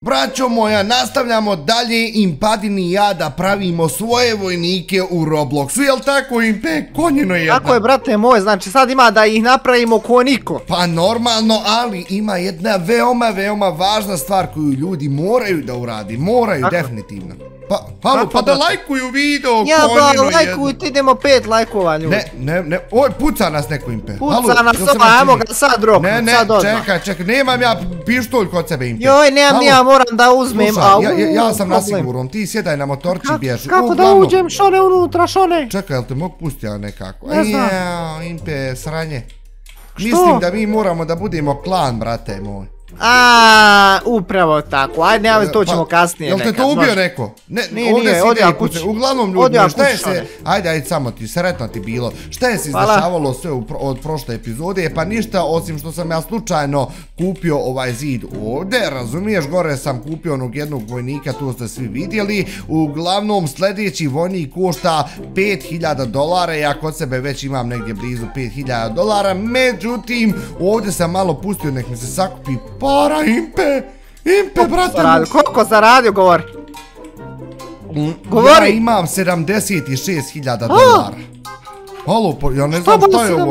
Braćo moja, nastavljamo dalje Impadini i ja da pravimo svoje vojnike u Robloxu, jel tako Impe? Konjino jedna. Tako je, brate moj, znači sad ima da ih napravimo ko niko. Pa normalno, ali ima jedna veoma važna stvar koju ljudi moraju da uradi, moraju definitivno. Pa da lajkuju video, konjino jedna. Ja ba, lajkujte, idemo 5 lajkova ljudi. Ne, oj, puca nas neko Impe. Puca nas, ajmo ga sad roknut, sad odmah. Čekaj, nemam ja pištolj kod sebe Impe. Joj, nemam ja, moram da uzmem. Ja sam na sigurom, ti sjedaj na motorči bježi. Kako da uđem, šone unutra, šone? Čekaj, jel te mogu pustiti ja nekako? Ne znam. Impe, sranje. Mislim da mi moramo da budemo klan, brate moj. Upravo tako, ajde, to ćemo kasnije nekad. Jel te to ubio neko? Nije, odi ja kući. Uglavnom ljudi, šta je se, ajde samo ti, sretno ti bilo. Šta je se izdešavalo sve od prošle epizode? Pa ništa, osim što sam ja slučajno kupio ovaj zid ovdje, razumiješ, gore sam kupio onog jednog vojnika, tu ste svi vidjeli. Uglavnom, sljedeći vojnik košta $5000, ja kod sebe već imam negdje blizu $5000, međutim, ovdje sam malo pustio, nek mi se sakupi para, Impe, brate. Koliko zaradio, govori? Ja imam $76,000. Halo, ja ne znam šta je ovo.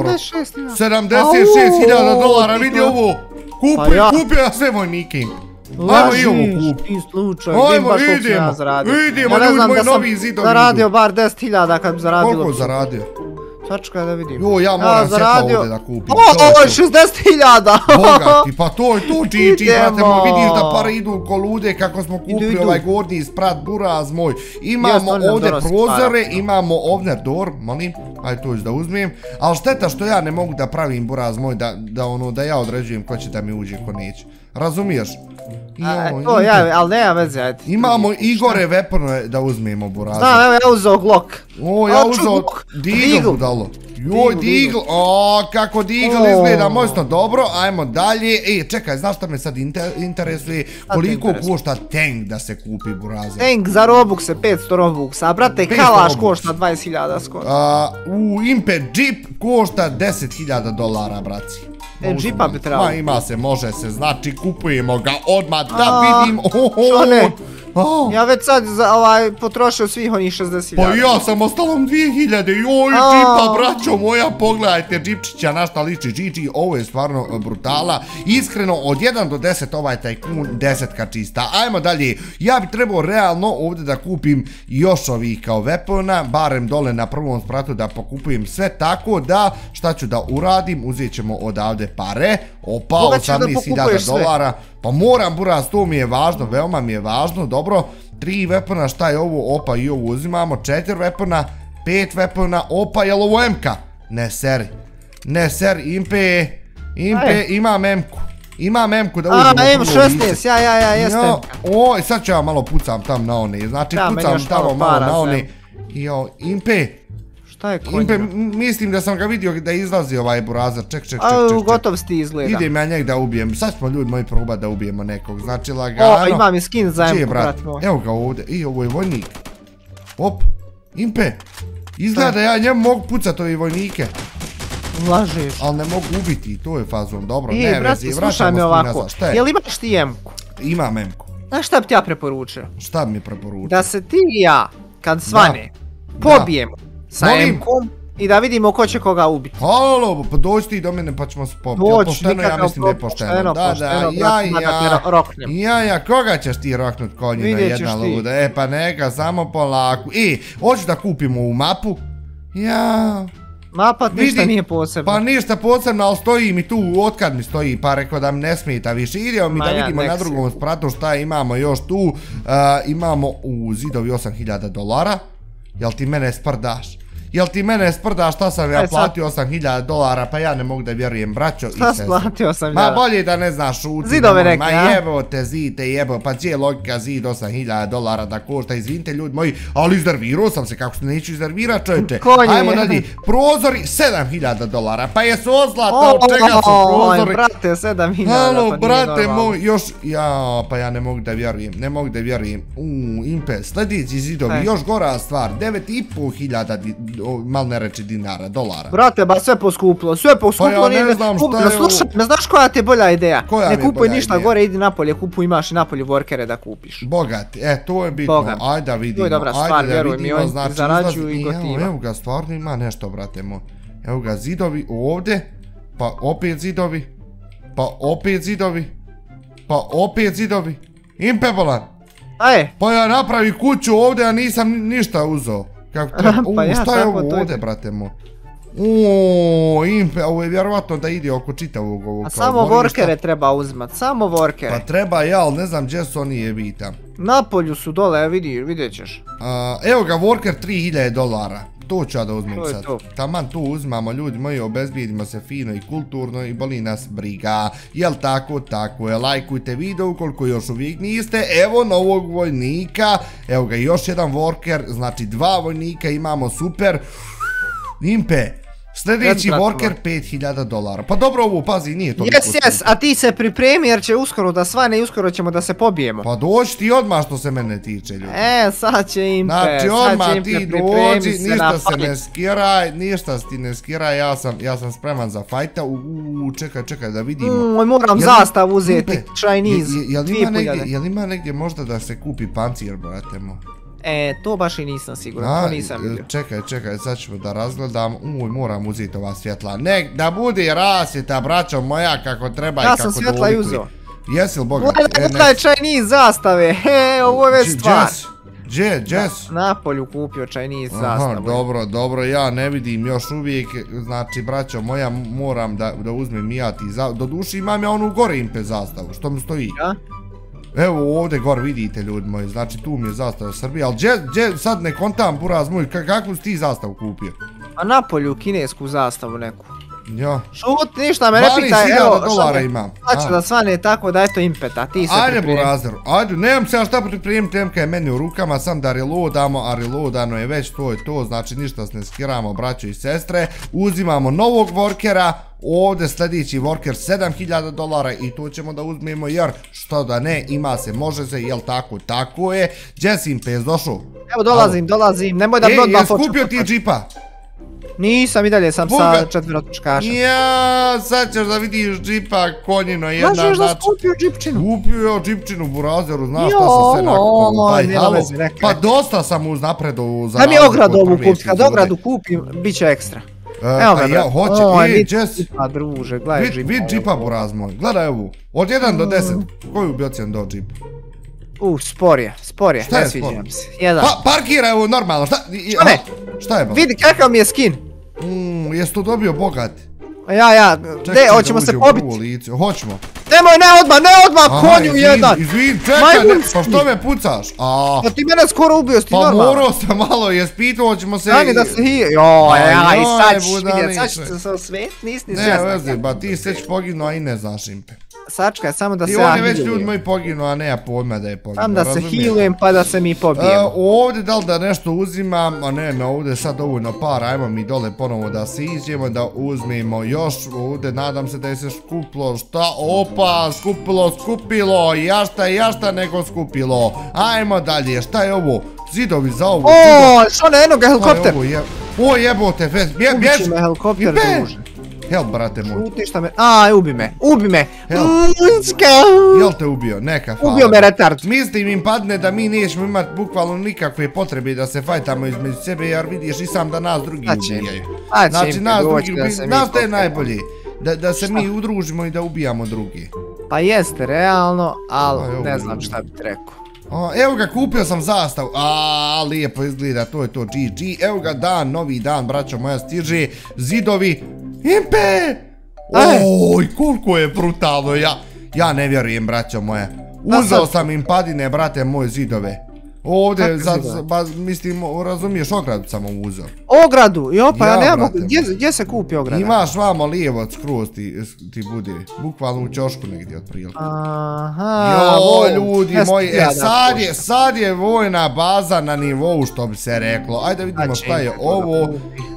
$76,000, vidi ovo. Kupio ja sve vojnike, Impe. Ajmo i ovo kupi. Ajmo, idemo, ljudi moji novi zidovi. Zaradio bar 10.000 kad bi zaradilo. Koliko zaradio? Sačekaj da vidim. Jo, ja moram sjeta ovdje da kupim. Ovo je 60.000! Bogati, pa to je to, GG, brate moj, vidiš da pare idu ko lude kako smo kupili ovaj gornji sprat, buraz moj. Imamo ovdje prozore, imamo ovdje door, molim, ajde to da uzmem. Ali šteta što ja ne mogu da pravim buraz moj, da ja određujem ko će da mi uđe, ko neće. Razumiješ? To ja, ali nema veze, ajde. Imamo Igore weapone da uzmemo buraze. Znam, evo ja uzeo Glock. O, ja uzeo Deagle budalo. Joj, Deagle, kako Deagle izgleda mojsno dobro, ajmo dalje. Čekaj, znaš šta me sad interesuje? Koliko košta tank da se kupi buraze? Tank za Robuxe, 500 Robuxa, a brate, kalaš košta 20.000 skoro. Impe Jeep košta $10.000, braci. Jeepa bi trebalo. Ma ima se, može se, znači kupujemo ga odmah da vidim. Šone, ja već sad potrošio svih onih 60.000. Pa ja sam ostalom 2.000, joj Jeepa, braćo moja, pogledajte Jeepčića na šta liči GG, ovo je stvarno brutala. Iskreno, od 1 do 10 ovaj Tycoon, 10 čista. Ajmo dalje, ja bi trebao realno ovdje da kupim još ovih kao weapona, barem dole na prvom spratu da pokupujem sve, tako da šta ću da uradim, uzet ćemo odavde pare. Opa, $18.000. Pa moram, buraz, to mi je važno, veoma mi je važno, dobro. 3 weapona, šta je ovo? Opa, i ovo uzimamo, 4 weapona, 5 weapona, opa, jel ovo M-ka? Ne seri, Impe, imam M-ku. Imam M-ku da uzmemo prvo lice. M16, ja, jeste M-ka. Oj, sad ću ja malo pucam tam na one, znači pucam tamo malo na one. Jo, Impe. Impe, mislim da sam ga vidio da izlazi ovaj burazar, ček. Gotov si ti izgleda. Idem ja njeg da ubijem, sad smo ljudi moji probati da ubijemo nekog, znači lagano. Imam i skin za M-ku, brat moj. Evo ga ovdje, i ovo je vojnik. Op, Impe, izgleda da ja njemu mogu pucati ove vojnike. Lažeš. Ali ne mogu ubiti, to je fazom, dobro, ne vezi, brate, slušaj me ovako, jel imaš ti M-ku? Imam M-ku. Znaš šta bi ti ja preporučio? Šta bi mi preporučio? Da se ti i ja, kad svane, pobijemo sa M-kom i da vidimo ko će koga ubiti. Halo, pa dođi ti do mene pa ćemo se pobiti. Dođi, nikakav pošteno, Ja, koga ćeš ti roknut konjina jedna luda? Pa neka, samo polako. Hoću da kupimo ovu mapu. Ja... Mapa ništa nije posebno. Pa ništa posebno, ali stoji mi tu, otkad mi stoji, pa rekao da mi ne smeta više. Idemo mi da vidimo na drugom spratu šta imamo još tu. Imamo u zidovi $8.000. Jel ti mene sprdaš? Šta sam ja platio $8.000, pa ja ne mogu da vjerujem, braćo i sestro. Šta platio $8.000? Ma bolje da ne znaš šuti. Zidove neke, ja? Ma jebo te zide, jebo, pa gdje je logika zid $8.000 da košta, izvinite ljudi moji, ali iznervirao sam se, kako se neću iznervirat čovječe. Ajmo dalje, prozori $7.000, pa jesu ozlata, od čega su prozori? Brate, $7.000, halo, brate moj, još, pa ja ne mogu da vjerujem, Impe, sljedeći zidovi, još gora stvar, $9.500 mal ne reći dinara, dolara. Brate, ba sve poskupilo, Pa ja ne znam šta je ovo. Slušaj, ne znaš koja ti je bolja ideja? Koja mi je Ne kupuj bolja ništa ideja? gore, idi napolje, kupuj, imaš i napolje workere da kupiš. Bogati, to je bitno, Boga. ajde da vidimo. To je dobra stvar, vjeruj mi, oni zarađuju i gotiva. Evo ga, stvarno ima nešto, brate moj. Evo ga, zidovi ovdje, pa opet zidovi, pa opet zidovi, pa opet zidovi. Impe bolan, pa ja napravi kuću ovdje, a nisam ništa uzeo. Kako treba, šta je ovo ovdje, brate moj? Impe, ovo je vjerovatno da ide oko čitavog ovog. A samo workere treba uzmat, samo workere. Pa treba ja, ali ne znam gdje su oni jebita. Napolju su dole, vidjet ćeš. Evo ga, worker $3000. To ću ja da uzmem sad. To. Taman tu uzmamo, ljudi moji, obezbijedimo se fino i kulturno i boli nas briga. Jel tako? Tako je. Lajkujte video ukoliko još uvijek niste. Evo novog vojnika. Evo ga, još jedan worker. Znači 2 vojnika imamo, super. Impe. Sljedeći worker $5000. Pa dobro ovo, pazi, nije to. Jes, a ti se pripremi jer će uskoro da svane i uskoro ćemo da se pobijemo. Pa doći ti odmah što se mene tiče, ljudi. Sad će Impe, znači odmah ti dođi, ništa se ne skiraj, ništa ti ne skiraj, ja sam spreman za fajta. Čekaj da vidimo. Moram zastav uzeti, Chinese, 2000. Jel ima negdje možda da se kupi pancir, brate moj? To baš i nisam siguran, to nisam vidio. Čekaj, sad ćemo da razgledam. Moram uzeti ova svjetla. Nek da bude rasvjeta, braćo moja, kako treba i kako dolikuje. Ja sam svjetla i uzeo. Jesi li bogat? Gledaj Chinese zastave, ovo je stvar. Jess? Napolju kupio Chinese zastavu. Dobro, ja ne vidim još uvijek, znači braćo moja, moram da uzmem i ja ti zastavu. Doduše imam ja onu gore Impe zastavu, što mi stoji. Ja? Evo ovdje gore vidite, ljudi moji, znači tu mi je zastava Srbije, ali gdje sad ne kontam buraz moj, kakvu si ti zastavu kupio? A napolju kinesku zastavu neku. Ja. Šut, ništa me ne pitaj, evo, $12 imam. Znači da svane tako da eto Impeta, ti se pripremi. Ajde burazeru, ajde, nemam se ja šta pripremiti, temka je meni u rukama, sam da reloadamo, a reloadano je već, to je to, znači ništa se ne skiramo, braćo i sestre, uzimamo novog workera, ovdje sljedeći worker $7000 i to ćemo da uzmemo jer što da ne, ima se, može se, jel tako, tako je. Gdje si Impe, došao? Evo dolazim, nemoj da brod jes kupio ti džipa? Nisam, i dalje sam sa 4 točkaša. Ja, sad ćeš da vidiš džipa konjino jedna. Znaš da skupio džipčinu? Kupio je džipčinu burazeru, znaš šta sam se nakupio. Pa dosta sam uznapredo za razliku. Da mi ogradu ovu kupiti, kad ogradu kupim, bit će ekstra. Evo ga, hoće, Jess. Džipa, druže, gledaj džipa. Vid džipa buraz moj, gledaj ovu. Od 1 do 10, koju bi ocjen dao džip? Spor je, ne sviđam se. Parkiraj ovo normalno, šta? Šta je ba? Vidi kakav mi je skin. Jesi to dobio bogat? Ja, gdje, hoćemo se pobiti? Hoćemo. Nemoj, ne odmah, konju jedan. Izvin, čekaj, pa što me pucaš? Pa ti mene skoro ubio, si ti normalno. Pa morao sam malo, jes pitao, hoćemo se... Dani da se hije, sad ćeš vidjet, sad ćeš se osvet, nisi ni svjesna. Ne, vezi, ba ti se već poginuo, a i ne znaš Impe. Sačkaj, samo da se ja hilujem. I on je već ljudi moji poginuo, a ne ja pojma da je poginuo. Sam da se hilujem pa da se mi pobijemo. Ovdje da li da nešto uzimam, a ne, ovdje sad dovoljno para, ajmo mi dole ponovo da se iđemo, da uzmemo još ovdje, nadam se da je se skupilo, šta, opa, skupilo, jašta nego skupilo. Ajmo dalje, šta je ovo? Zidovi za ovo. Što ne, eno ga helikopter. O jebote, bjež. Ubići me helikopter, druže. Help, brate moj. Šuti šta me... ubi me. Jel te ubio? Neka, hvala. Ubio me retard. Mislim im padne da mi nećemo imati bukvalno nikakve potrebe da se fajtamo između sebe, jer vidiš i sam da nas drugi ubijaju. Znači nas drugi ubijaju. Znaš da je najbolje? Da se mi udružimo i da ubijamo drugi. Pa jeste, realno, ali ne znam šta bi ti rekao. Evo ga, kupio sam zastavu, lijepo izgleda, to je to, GG. Evo ga, novi dan, braćo moja, stiže, zidovi. Impe! Oj, koliko je brutalno, ja ne vjerujem, braćo moje. Uzeo sam im padine, brate moj, zidove. Ovdje, mislim, razumiješ, ogradu sam uzeo. Ogradu? Pa ja nemam, gdje se kupi ograda? Imaš vamo lijevo skroz ti bude, bukvalno u ćošku negdje otprilike. Joj, ljudi moji, sad je vojna baza na nivou, što bi se reklo. Ajde da vidimo šta je ovo.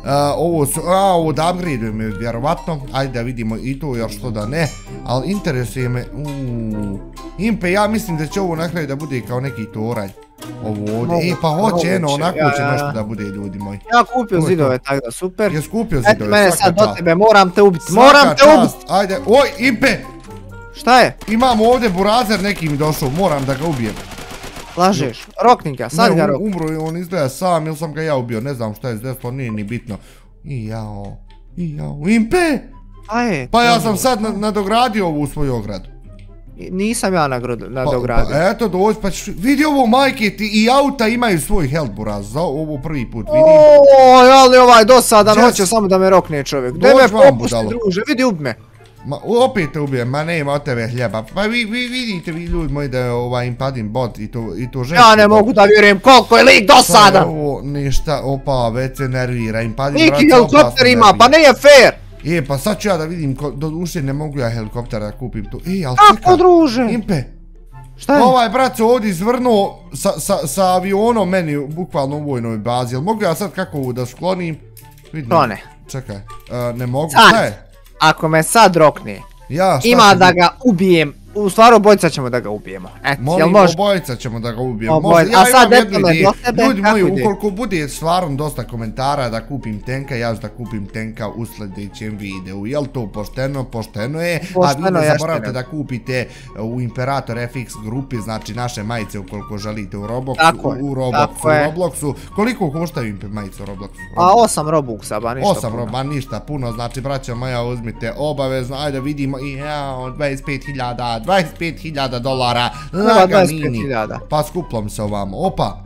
Ovo da upgradeujemo vjerovatno. Ajde da vidimo i to, još što da ne. Ali interesuje me, Impe, ja mislim da će ovo na kraju da bude kao neki toranj. Ovo ovdje, pa hoće, onako će nešto da bude, ljudi moji. Ja kupio zidove, tako da, super. Jes kupio zidove, eto mene sad do tebe, moram te ubiti, moram te ubiti! Ajde, oj, Impe! Šta je? Imamo ovdje burazer, neki mi došao, moram da ga ubijem. Lažeš, rokni ga, sad ga rokni. Umro je, on izgleda sam, ili sam ga ja ubio, ne znam šta je desilo, nije ni bitno. Jao, Impe! Pa ja sam sad nadogradio ovu svoju ogradu. Nisam ja nadogradio. Pa eto dođi, pa ćeš, vidi ovo majke ti i auta imaju svoj health buraz, za ovo prvi put vidim. Ooooj, ali ovaj dosadan, hoće samo da me rokne čovjek. Daj me popusti druže, vidi ubi me. Ma opet te ubijem, ma nema od tebe hljeba. Pa vi vidite vi ljudi moji da je ovaj Impadin bot i to žešće. Ja ne mogu da vjerujem koliko je lik dosadan. Ovo ništa, opa već se nervira Impadin. Neki helikopter ima, pa nije fair. Pa sad ću ja da vidim, do duše ne mogu ja helikoptera da kupim tu. Ali kako druže? Impe. Šta je? Ovaj brat se ovdje izvrnuo sa avionom meni bukvalno u vojnoj bazi. Jel mogu ja sad kako ovo da sklonim? To ne. Čekaj, ne mogu, šta je? Ako me sad rokne, ima da ga ubijem. U stvari obojica ćemo da ga ubijemo. Molim, obojica ćemo da ga ubijemo. A sad eto me do tebe, ljudi moji, ukoliko bude stvarno dosta komentara da kupim tenka, ja ću da kupim tenka u sljedećem videu. Jel to pošteno? Pošteno je. A vi ne zaboravite da kupite u Imperator FX grupi, znači naše majice ukoliko želite u Robloxu. Koliko koštaju majice u Robloxu? A 8 Robuxa, ba ništa puno. 8 Robuxa, ništa puno, znači braća moja uzmite obavezno, ajde vidimo, 25.000 dolara, laganini, pa skuplom se ovamo, opa,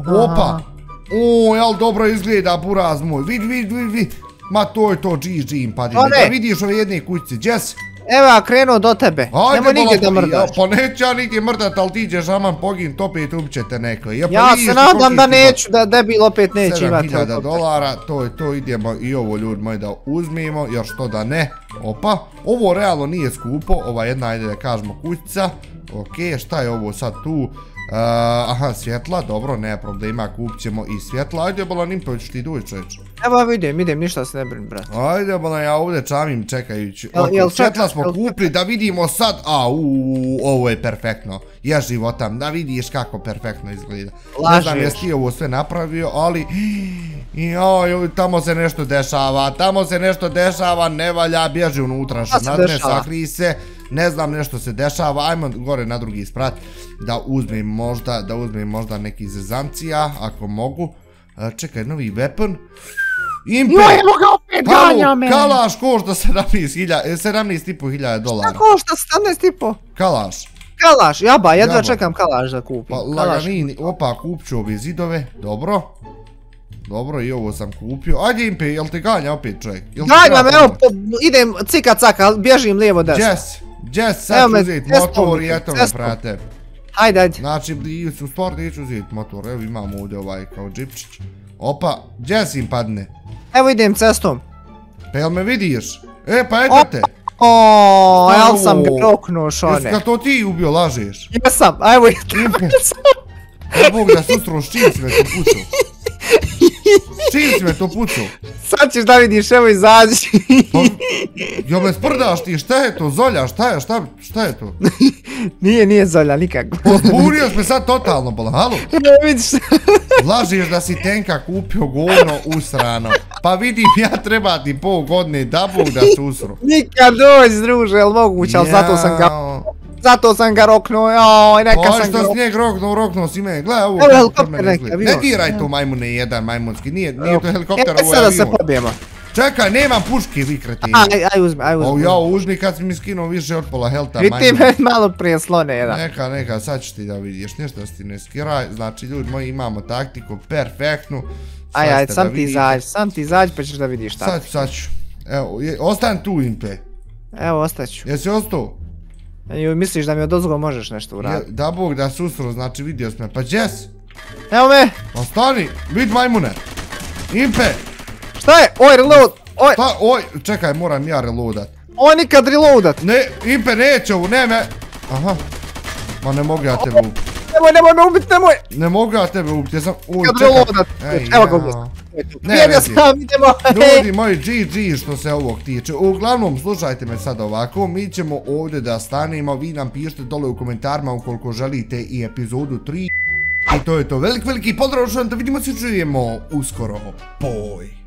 jel dobro izgleda buraz moj, vidi, ma to je to GG Impadin, da vidiš ove jedne kućice, Jess? Evo ja krenuo do tebe, nemoj nigdje da mrdaš. Pa neću ja nigdje mrdat, ali ti ćeš aman pogin, opet ubćete neko. Ja se nadam da neću, da debil opet neće imati. 7.000 dolara, to idemo i ovo ljudi moji da uzmijemo, jer što da ne. Opa, ovo realno nije skupo, ova jedna, ajde da kažemo kućica. Ok, šta je ovo sad tu? Aha, svjetla, dobro, ne problema, kupit ćemo i svjetla. Ajde, Bolan Impović, ti dođi čovječ. Evo vidim, ništa se ne brin, brat. Ajde, Bolan, ja ovdje čamim čekajući. Svjetla smo kupili, da vidimo sad, ovo je perfektno. Ja životam, da vidiš kako perfektno izgleda. Ne znam jesi ti ovo sve napravio, ali... tamo se nešto dešava, ne valja, bježi unutra, ne sakrij se. Ne znam, nešto se dešava, ajmo gore na drugi sprat da uzmem možda neki zezancija, ako mogu. Čekaj, novi weapon. Impe! Evo ga opet ganja me! Kalaš košta 17.500 dolara. Šta košta 17.500? Kalaš. Kalaš, jaba, jedva čekam kalaš da kupim. Pa laganini, opa, kupit ću ove zidove, dobro. Dobro, i ovo sam kupio. Ajde Impe, jel te ganja opet čovjek? Ganja me, evo, idem cika-caka, bježim lijevo desno. Jess, sad ću uzeti motor i eto me, brate. Ajde. Znači, u stvari neću uzeti motor, evo imamo ovdje ovaj kao džipčić. Opa, Jess im padne. Evo idem cestom. Pa jel me vidiš? Pa eto te. Jel sam ga roknuo šone. Jesu ga to ti ubio, lažeš? Jesam, a evo idem. Ja Bog da sustro, s čim si me to pucao? S čim si me to pucao? Sad ćeš da vidiš, evo izađi. Jel me sprdaš ti, šta je to, Zolja, šta je to? Nije Zolja, nikako. Pozburio si me sad totalno, bola, halo? Vidiš. Lažiš da si tenka kupio govno usrano. Pa vidim, ja treba ti pol godine da Bog da susru. Nikad dođi, druže, jel moguće, ali zato sam ga roknuo, neka sam ga roknuo. Pa što si njeg roknuo si me, gledaj ovo. Evo helikopter neki avion. Ne diraj to majmune jedan majmunski, nije to helikopter, ovo je sada avion. se pobijemo. Čekaj, nemam puške, vi kretini. Aj uzmi. Ja uzmi kad si mi skinuo više od pola helta majmuna. Vidi me malo prije slone jedan. Neka, sad ću ti da vidiš, ništa si ti ne skiraj. Znači ljudi moji imamo taktiku perfektnu. Aj, sam ti izađi pa ćeš da vidiš tako. Sad ću. Evo, ostan tu Impe. Evo, ostaću. Jesi ostao? Misliš da mi odozgo možeš nešto uraditi? Da Bog da susro, znači vidio sam me. Pa Jess! Evo me! Ostani, vid majmune! Impe! Šta je? Oj, reload! Oj, čekaj, moram ja reloadat. Oj, nikad reloadat! Ne, Impe neće ovo, ne me! Aha. Ma ne mogu ja tebe ubiti. Nemoj me ubiti, nemoj! Ne mogu ja tebe ubiti, ja sam... Nikad reloadat! Evo ga ubiti. Ne, sam, idemo! Ljudi moji, GG što se ovog tiče. Uglavnom, slušajte me sad ovako, mi ćemo ovdje da stanemo, vi nam pišite dole u komentarima ukoliko želite i epizodu 3. I to je to. Veliki pozdrav, da vidimo se čujemo uskoro. Poj.